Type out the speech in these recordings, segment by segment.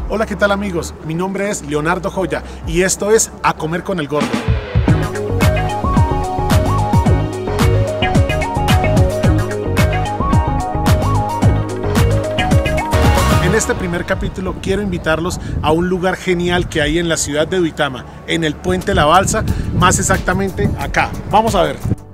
Hola, ¿qué tal amigos? Mi nombre es Leonardo Joya y esto es A Comer con el Gordo. En este primer capítulo quiero invitarlos a un lugar genial que hay en la ciudad de Duitama, en el Puente La Balsa, más exactamente acá. Vamos a ver.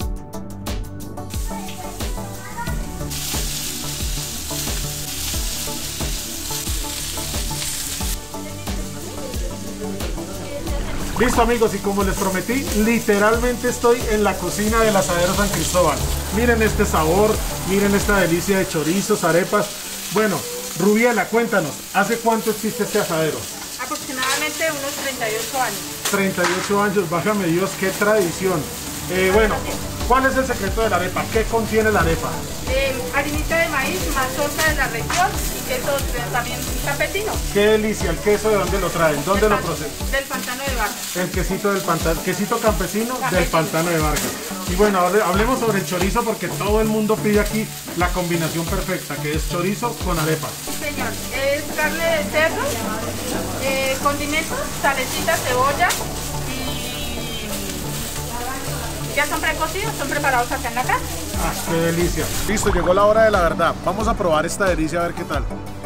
Listo amigos, y como les prometí, literalmente estoy en la cocina del Asadero San Cristóbal. Miren este sabor, miren esta delicia de chorizos, arepas. Bueno, Rubiela, cuéntanos, ¿hace cuánto existe este asadero? Aproximadamente unos 38 años. 38 años, válgame Dios, qué tradición. Bueno, ¿cuál es el secreto de la arepa? ¿Qué contiene la arepa? Harinita de maíz, mazorca de la región y queso también campesino. Qué delicia, ¿el queso de dónde lo traen? ¿Dónde lo procesan? Del pantano de Vargas. El quesito del pantano, quesito campesino del pantano de Vargas. Y bueno, hablemos sobre el chorizo porque todo el mundo pide aquí la combinación perfecta, que es chorizo con arepa. Sí señor, es carne de cerdo, condimentos, salecita, cebolla y ya son precocidos, son preparados acá en la casa. ¡Ah, qué delicia! Listo, llegó la hora de la verdad. Vamos a probar esta delicia a ver qué tal.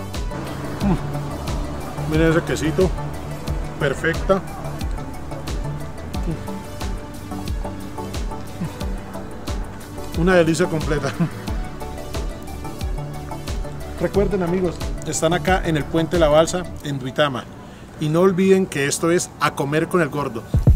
Miren ese quesito, perfecta. Una delicia completa. Recuerden amigos, están acá en el Puente La Balsa, en Duitama. Y no olviden que esto es A Comer con el Gordo.